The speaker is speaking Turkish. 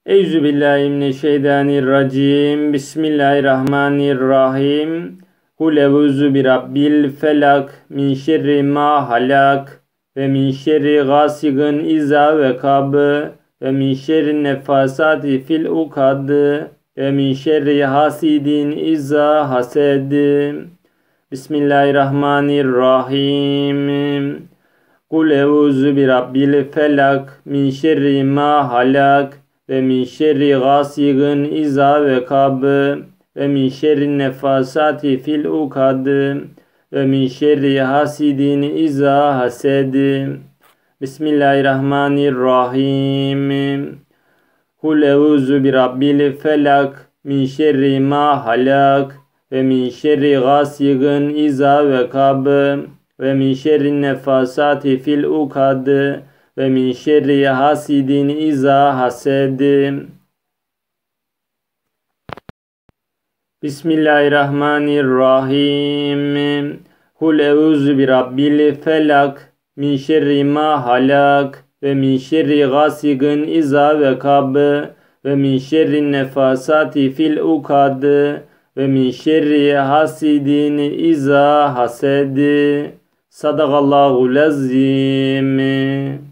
Euzubillahimineşşeytanirracim. Bismillahirrahmanirrahim. Kul euzu bi rabbil felak min şerri ma halak ve min şerri gasiqin iza vekab ve min şerri nefasati fil ukad ve min şerri hasidin iza hased. Bismillahirrahmanirrahim. Kul euzu bi rabbil felak min şerri ma halak ve min şerri gasiqin iza vekab ve min şerri nefasati fil ukad ve min şerri hasidin iza hased. Bismillahirrahmanirrahim. Kul euzu bi rabbil felak min şerri ma halak ve min şerri gasiqin iza vekab ve min şerri nefasati fil ukad ve min şerri hasidin iza hased. Bismillahirrahmanirrahim. Kul euzu bi rabbil felak min şerri ma halak ve min şerri gasiqin iza vekab ve min şerri nefasati fil ukad ve min şerri hasidin iza hased. Sadakallahul azim.